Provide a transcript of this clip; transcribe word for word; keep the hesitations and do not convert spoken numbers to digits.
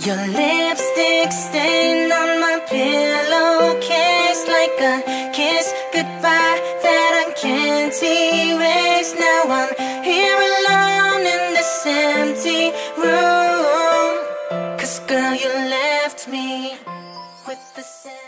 Your lipstick stain on my pillowcase, like a kiss goodbye that I can't erase. Now I'm here alone in this empty room, 'cause girl, you left me with the same